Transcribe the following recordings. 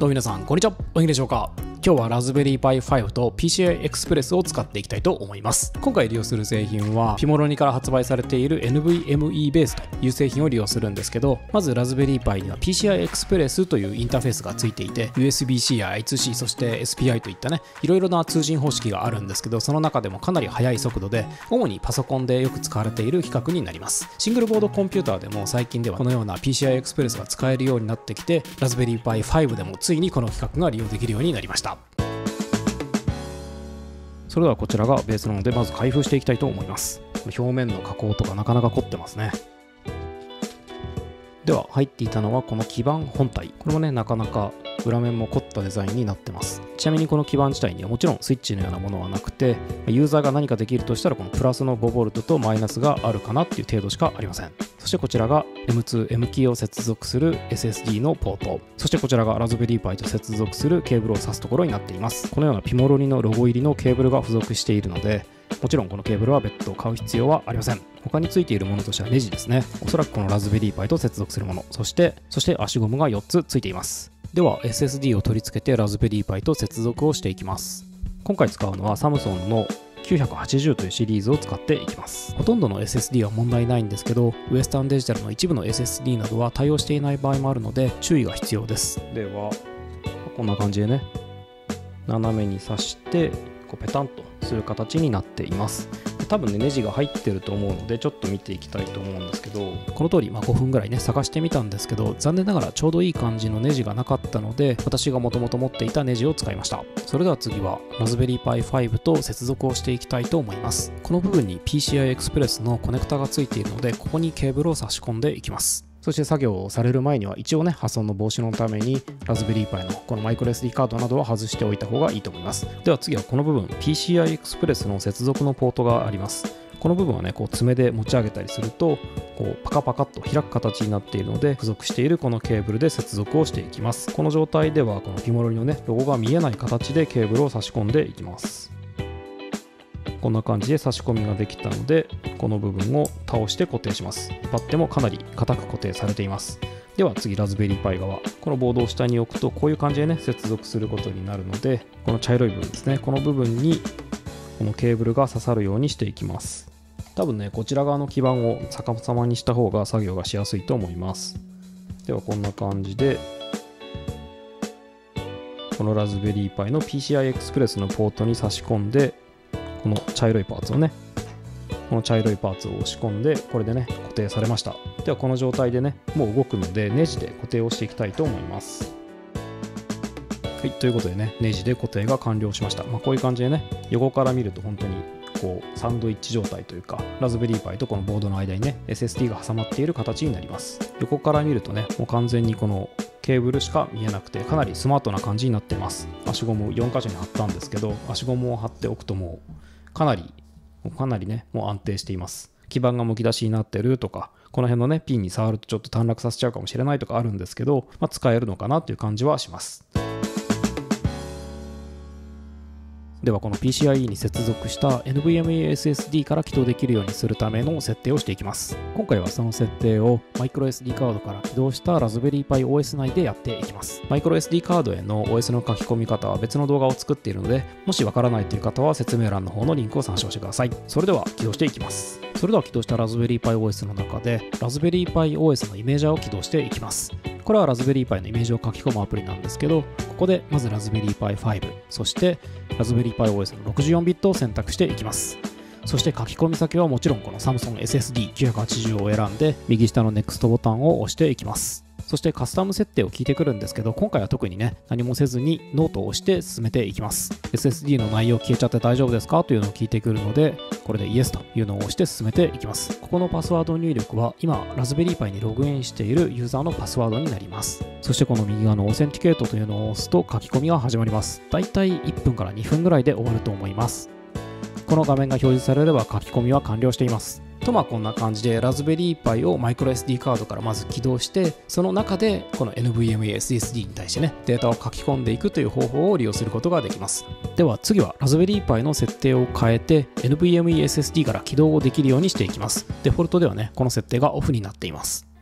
どうも皆さん、こんにちは。お元気でしょうか。今日はラズベリーパイ5と PCI Express を使っていきたいと思います。今回利用する製品はピモロニから発売されている NVMe ベースという製品を利用するんですけど、まずラズベリーパイには PCI Express というインターフェースがついていて USB-C や I2C そして SPI といったね、いろいろな通信方式があるんですけど、その中でもかなり速い速度で主にパソコンでよく使われている規格になります。シングルボードコンピューターでも最近ではこのような PCI Express が使えるようになってきて、ラズベリーパイ5でもついにこの規格が利用できるようになりました。それではこちらがベースなので、まず開封していきたいと思います。表面の加工とかなかなか凝ってますね。では入っていたのはこの基板本体。これもね、なかなか裏面も凝ったデザインになってます。ちなみにこの基板自体にはもちろんスイッチのようなものはなくて、ユーザーが何かできるとしたらこのプラスの 5V とマイナスがあるかなっていう程度しかありません。そしてこちらが M2M キーを接続する SSD のポート。そしてこちらがラズベリーパイと接続するケーブルを挿すところになっています。このようなピモロニのロゴ入りのケーブルが付属しているので、もちろんこのケーブルは別途買う必要はありません。他についているものとしてはネジですね。おそらくこのラズベリーパイと接続するもの。そして足ゴムが4つついています。では SSD を取り付けてラズベリーパイと接続をしていきます。今回使うのはサムソンの980というシリーズを使っていきます。ほとんどの SSD は問題ないんですけど、ウエスタンデジタルの一部の SSD などは対応していない場合もあるので注意が必要です。ではこんな感じでね、斜めに刺してこうペタンとする形になっています。多分ね、ネジが入ってると思うのでちょっと見ていきたいと思うんですけど、この通り5分ぐらいね探してみたんですけど、残念ながらちょうどいい感じのネジがなかったので、私がもともと持っていたネジを使いました。それでは次はラズベリーパイ5と接続をしていきたいと思います。この部分に PCI Express のコネクタがついているので、ここにケーブルを差し込んでいきます。そして作業をされる前には一応ね、破損の防止のためにラズベリーパイのこのマイクロ SD カードなどは外しておいた方がいいと思います。では次はこの部分 PCI Express の接続のポートがあります。この部分はね、こう爪で持ち上げたりするとこうパカパカっと開く形になっているので、付属しているこのケーブルで接続をしていきます。この状態ではこのピモロニのねロゴが見えない形でケーブルを差し込んでいきます。こんな感じで差し込みができたので、この部分を倒して固定します。バッテもかなり硬く固定されています。では次ラズベリーパイ側、このボードを下に置くとこういう感じでね接続することになるので、この茶色い部分ですね、この部分にこのケーブルが刺さるようにしていきます。多分ね、こちら側の基板を逆さまにした方が作業がしやすいと思います。ではこんな感じでこのラズベリーパイの PCI Express のポートに差し込んで、この茶色いパーツをね、この茶色いパーツを押し込んで、これでね固定されました。ではこの状態でね、もう動くのでネジで固定をしていきたいと思います。はい、ということでね、ネジで固定が完了しました。こういう感じでね、横から見ると本当にこうサンドイッチ状態というか、ラズベリーパイとこのボードの間にね SSD が挟まっている形になります。横から見るとね、もう完全にこのケーブルしか見えなくて、かなりスマートな感じになっています。足ゴム4箇所に貼ったんですけど、足ゴムを貼っておくともうかなりね、もう安定しています。基板がむき出しになってるとか、この辺のねピンに触るとちょっと短絡させちゃうかもしれないとかあるんですけど、使えるのかなっていう感じはします。ではこの PCIe に接続した NVMe SSD から起動できるようにするための設定をしていきます。今回はその設定をマイクロ SD カードから起動したラズベリーパイ OS 内でやっていきます。マイクロ SD カードへの OS の書き込み方は別の動画を作っているので、もしわからないという方は説明欄の方のリンクを参照してください。それでは起動していきます。それでは起動したラズベリーパイ OS の中でラズベリーパイ OS のイメージャーを起動していきます。これはラズベリーパイのイメージを書き込むアプリなんですけど、ここでまずラズベリーパイ5、そしてラズベリーパイ OS の64ビットを選択していきます。そして書き込み先はもちろんこのサムソン SSD980 を選んで、右下の NEXT ボタンを押していきます。そしてカスタム設定を聞いてくるんですけど、今回は特にね何もせずにノートを押して進めていきます。 SSD の内容消えちゃって大丈夫ですかというのを聞いてくるので、これで Yes というのを押して進めていきます。ここのパスワード入力は今ラズベリーパイにログインしているユーザーのパスワードになります。そしてこの右側のオーセンティケートというのを押すと書き込みが始まります。だいたい1分から2分ぐらいで終わると思います。この画面が表示されれば書き込みは完了しています。とこんな感じでラズベリーパイをマイクロ SD カードからまず起動して、その中でこの NVMe SSD に対してねデータを書き込んでいくという方法を利用することができます。では次はラズベリーパイの設定を変えて NVMe SSD から起動をできるようにしていきます。デフォルトではねこの設定がオフになっています。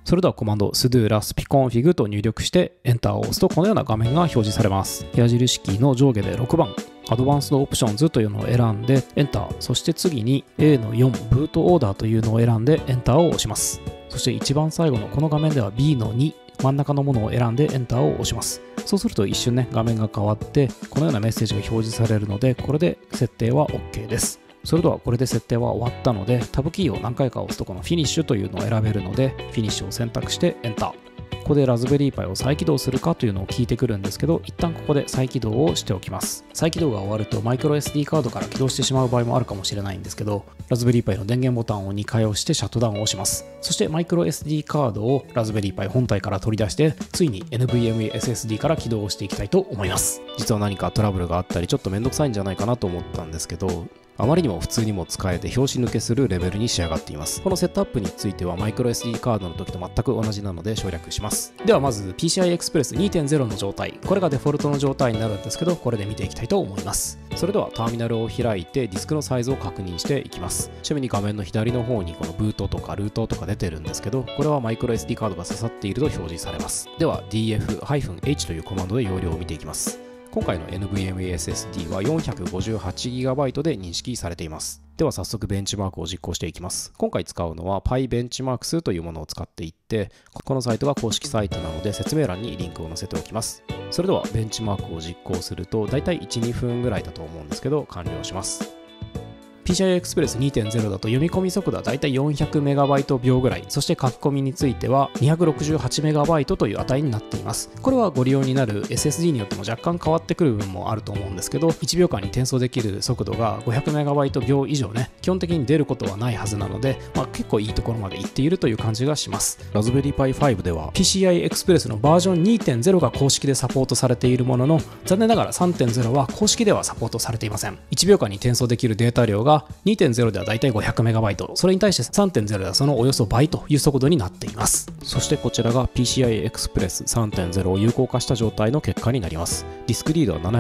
それではコマンド sudo raspiconfig と入力してエンターを押すとこのような画面が表示されます。矢印キーの上下で6番アドバンスドオプションズというのを選んでエンター、そして次に A の4ブートオーダーというのを選んでエンターを押します。そして一番最後のこの画面では B の2真ん中のものを選んでエンターを押します。そうすると一瞬ね画面が変わってこのようなメッセージが表示されるので、これで設定は OK です。それではこれで設定は終わったので、タブキーを何回か押すとこのフィニッシュというのを選べるので、フィニッシュを選択してエンター。ここでラズベリーパイを再起動するかというのを聞いてくるんですけど、一旦ここで再起動をしておきます。再起動が終わるとマイクロ SD カードから起動してしまう場合もあるかもしれないんですけど、ラズベリーパイの電源ボタンを2回押してシャットダウンを押します。そしてマイクロ SD カードをラズベリーパイ本体から取り出して、ついに NVMe SSD から起動していきたいと思います。実は何かトラブルがあったりちょっとめんどくさいんじゃないかなと思ったんですけど、あまりにも普通にも使えて拍子抜けするレベルに仕上がっています。このセットアップについてはマイクロ SD カードの時と全く同じなので省略します。ではまず PCI Express 2.0 の状態、これがデフォルトの状態になるんですけど、これで見ていきたいと思います。それではターミナルを開いてディスクのサイズを確認していきます。ちなみに画面の左の方にこのブートとかルートとか出てるんですけど、これはマイクロ SD カードが刺さっていると表示されます。では df-h というコマンドで容量を見ていきます。今回の NVMe SSD は 458GB で認識されています。では早速ベンチマークを実行していきます。今回使うのは PyBenchmarks というものを使っていって、このサイトが公式サイトなので説明欄にリンクを載せておきます。それではベンチマークを実行するとだいたい 1,2 分ぐらいだと思うんですけど完了します。PCI Express 2.0 だと読み込み速度はだいたい 400MB 秒ぐらい、そして書き込みについては 268MB という値になっています。これはご利用になる SSD によっても若干変わってくる部分もあると思うんですけど、1秒間に転送できる速度が 500MB 秒以上ね、基本的に出ることはないはずなので、結構いいところまでいっているという感じがします。ラズベリーパイ5では PCI Express のバージョン 2.0 が公式でサポートされているものの、残念ながら 3.0 は公式ではサポートされていません。1秒間に転送できるデータ量が2.0 ではだいたい 500MB、それに対して 3.0 ではそのおよそ倍という速度になっています。そしてこちらが PCI Express 3.0 を有効化した状態の結果になります。ディスクリードは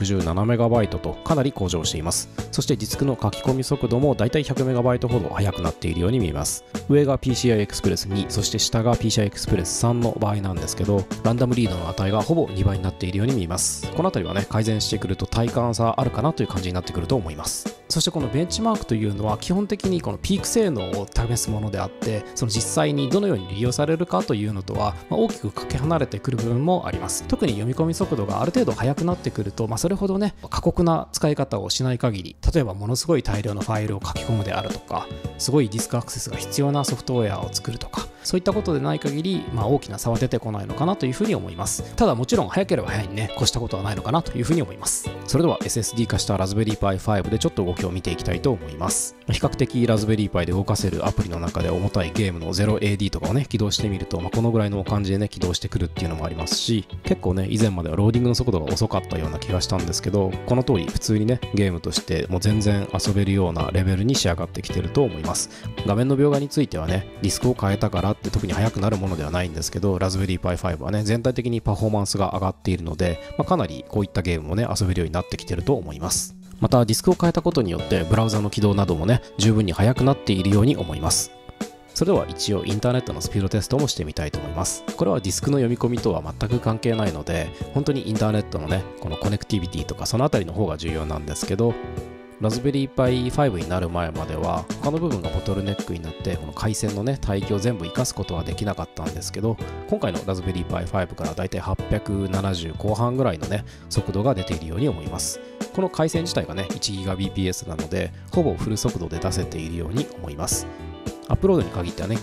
767MB とかなり向上しています。そしてディスクの書き込み速度もだいたい 100MB ほど速くなっているように見えます。上が PCI Express 2、そして下が PCI Express 3の場合なんですけど、ランダムリードの値がほぼ2倍になっているように見えます。この辺りはね、改善してくると体感差あるかなという感じになってくると思います。そしてこのベンチマークというのは基本的にこのピーク性能を試すものであって、その実際にどのように利用されるかというのとは大きくかけ離れてくる部分もあります。特に読み込み速度がある程度速くなってくると、それほどね過酷な使い方をしない限り、例えばものすごい大量のファイルを書き込むであるとか、すごいディスクアクセスが必要なソフトウェアを作るとか、そういったことでない限り、大きな差は出てこないのかなというふうに思います。ただもちろん早ければ早いにね越したことはないのかなというふうに思います。それでは SSD 化したラズベリーパイ5でちょっと動きを見ていきたいと思います。比較的ラズベリーパイで動かせるアプリの中で重たいゲームの 0AD とかをね起動してみると、このぐらいの感じでね起動してくるっていうのもありますし、結構ね以前まではローディングの速度が遅かったような気がしたんですけど、この通り普通にねゲームとしてもう全然遊べるようなレベルに仕上がってきてると思います。画面の描画についてはねディスクを変えたからって特に速くなるものではないんですけど、ラズベリーパイ5はね全体的にパフォーマンスが上がっているので、かなりこういったゲームもね遊べるようになってきてると思います。またディスクを変えたことによってブラウザの起動などもね十分に速くなっているように思います。それでは一応インターネットのスピードテストもしてみたいと思います。これはディスクの読み込みとは全く関係ないので、本当にインターネットのねこのコネクティビティとかそのあたりの方が重要なんですけど、ラズベリーパイ5になる前までは他の部分がボトルネックになってこの回線のね帯域を全部活かすことはできなかったんですけど、今回のラズベリーパイ5からだいたい870後半ぐらいのね速度が出ているように思います。この回線自体がね 1GBps なのでほぼフル速度で出せているように思います。アップロードに限ってはね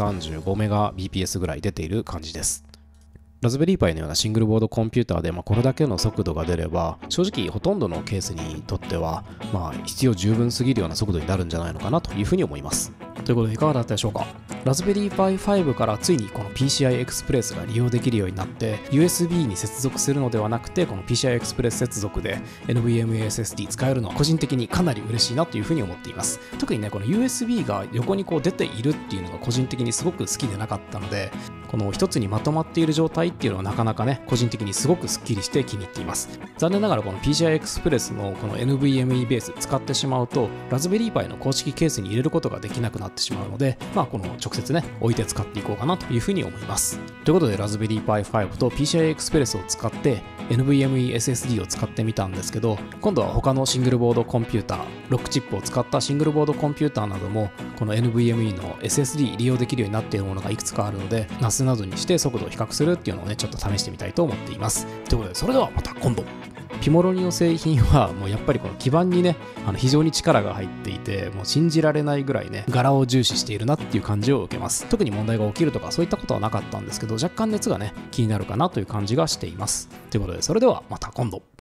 935Mbps ぐらい出ている感じです。ラズベリーパイのようなシングルボードコンピューターでこれだけの速度が出れば、正直ほとんどのケースにとっては必要十分すぎるような速度になるんじゃないのかなというふうに思います。ということでいかがだったでしょうか。ラズベリーパイ5からついにこの PCI Express が利用できるようになって、 USB に接続するのではなくてこの PCI Express 接続で NVMe SSD 使えるのは個人的にかなり嬉しいなというふうに思っています。特にねこの USB が横にこう出ているっていうのが個人的にすごく好きでなかったので、この一つにまとまっている状態っていうのはなかなかね個人的にすごくスッキリして気に入っています。残念ながらこの PCI Express のこの NVMe ベース使ってしまうとラズベリーパイの公式ケースに入れることができなくなってしまうので、この直直接ね置いて使っていこうかなというふうに思います。ということでラズベリーパイ5と PCI Express を使って NVMe SSD を使ってみたんですけど、今度は他のシングルボードコンピューター、ロックチップを使ったシングルボードコンピューターなどもこの NVMe の SSD 利用できるようになっているものがいくつかあるので、NAS などにして速度を比較するっていうのをねちょっと試してみたいと思っています。ということでそれではまた今度。ピモロニの製品はもうやっぱりこの基板にね非常に力が入っていて、もう信じられないぐらいね柄を重視しているなっていう感じを受けます。特に問題が起きるとかそういったことはなかったんですけど、若干熱がね気になるかなという感じがしています。ということでそれではまた今度。